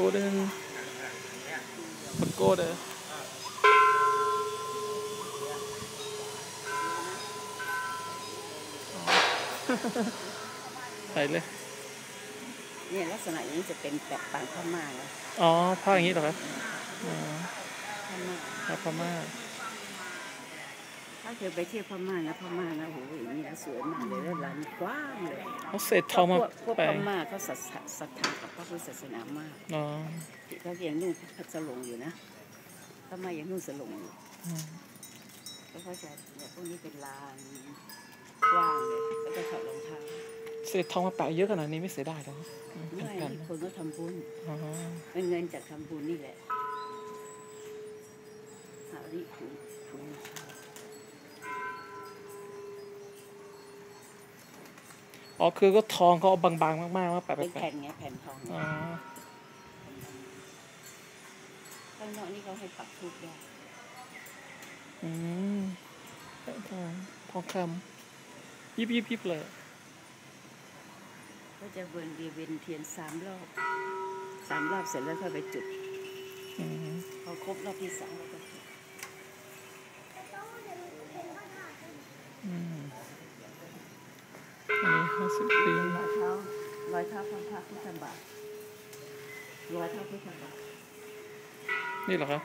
golden pagoda ใส่เลยเนี่ยลักษณะอย่างนี้จะเป็นแบบปางพม่าเลยอ๋อผ้าอย่างนี้เหรอครับอ๋อผ้าพม่าถ้าเคยไปเที่ยวพม่านะโหอย่างนี้สวยมากเลยแล้วร้านกว้างเลยเขาเศษทองมาพวกพม่าเขาศรัทธากับพระพุทธศาสนามากอ๋อเขายังนุ่งพัสลงอยู่นะพม่ายังนุ่งสลงอยู่แล้วเขาจะเนี่ยพวกนี้เป็นลานกว้างเลยแล้วก็ถอดรองเท้าเศษทองมาแปะเยอะขนาดนี้ไม่เสียดายหรอไม่คนก็ทำบุญเงินจากทำบุญนี่แหละหาริถุงอ๋อคือก็ทองเขาเอาบางๆมากๆว่าแปะเป็นแผ่นไงแผ่นทองอ๋อข้างนอกนี่เขาให้ปักทูบได้ทองคำยิบเลยก็จะเวียนเทียน3 รอบเสร็จแล้วค่อยไปจุดพอครบรอบที่3แล้วก็จุดอันนี้50 ปีรอยเท้าพระพุทธบาทรอยเท้าพุทธบาทนี่เหรอครับ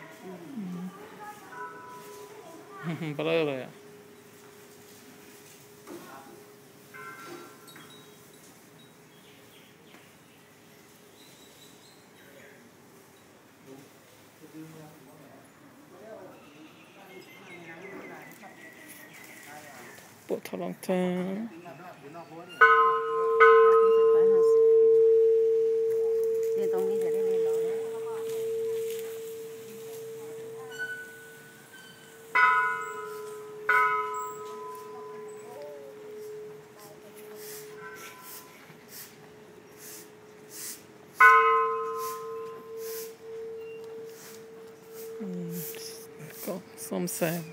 เบลอเลยอ่ะปวดท้องเท้าเนี่ยตรงนี้จะได้เล่นร้อนก็ซ่อมแซม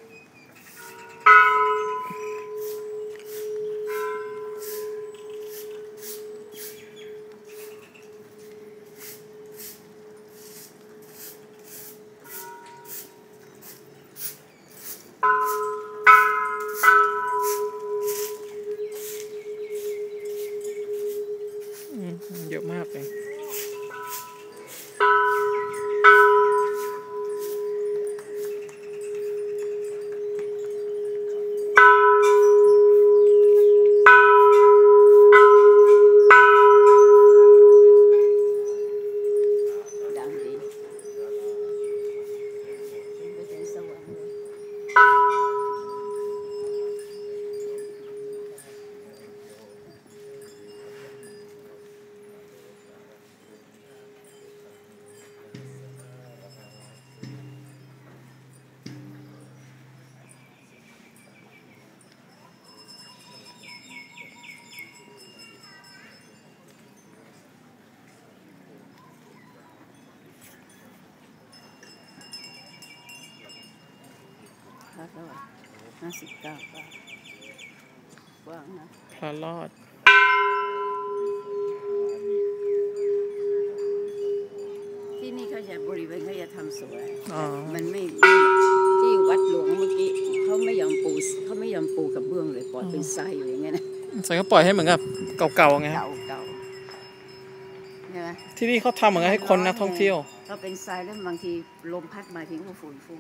เยอะมากเลย59 บาทกว้างนะพระรอดที่นี่เขาจะบริเวณเขาจะทำสวยมันไม่ที่วัดหลวงเมื่อกี้เขาไม่ยอมปูกับเบื้องเลยปล่อยเป็นทรายอยู่อย่างเงี้ยนะใส่ก็ปล่อยให้เหมือนกับเก่าๆไงเก่าใช่ไหมที่นี่เขาทำเหมือนให้คนนักท่องเที่ยวก็เป็นทรายแล้วบางทีลมพัดมาทิ้งก็ฝุ่นฟุ้ง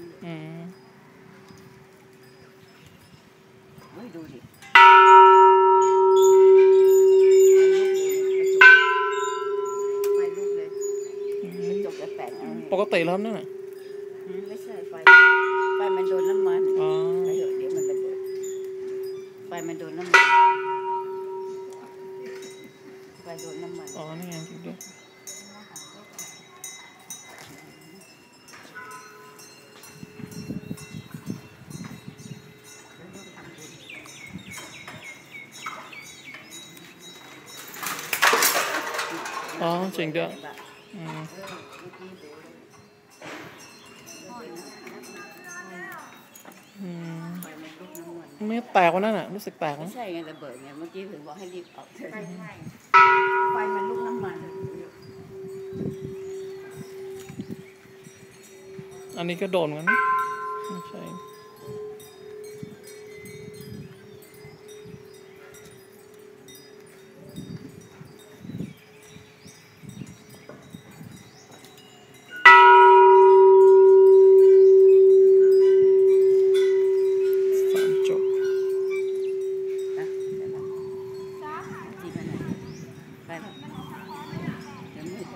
ดูดิไฟลุกเลยจบจะแปะปกติแล้วนั่นน่ะไม่ใช่ไฟมันโดนน้ำมันเดี๋ยวมันระเบิดไฟมันโดนน้ำมันอ๋อนี่ไงจริงด้วยอ๋อจริงด้วยไม่แตกวันนั้นอ่ะรู้สึกแตกไม่ใช่ไงระเบิดไงเมื่อกี้ถึงบอกให้รีบออกไฟมันลุกน้ำมันอันนี้ก็โดนกันนะไม่ใช่จบนะเดี๋ยวนะจีบไปไหนไปแล้วเดี๋ยวมืด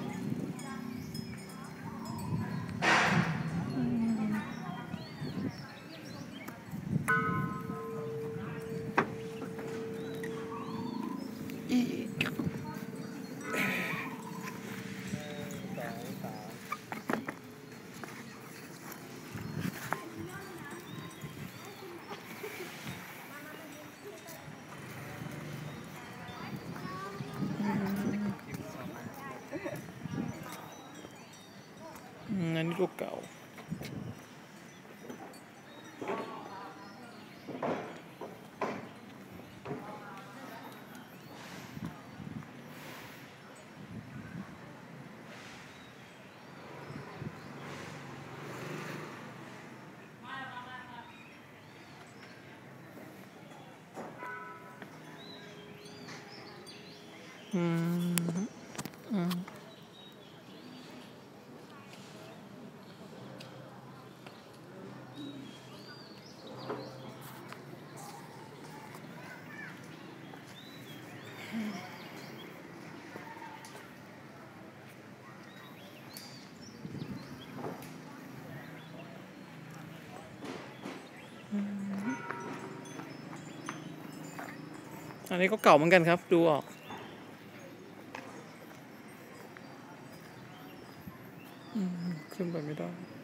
อันนี้รูปเก่าอันนี้ก็เก่าเหมือนกันครับดูออกขึ้นไปไม่ได้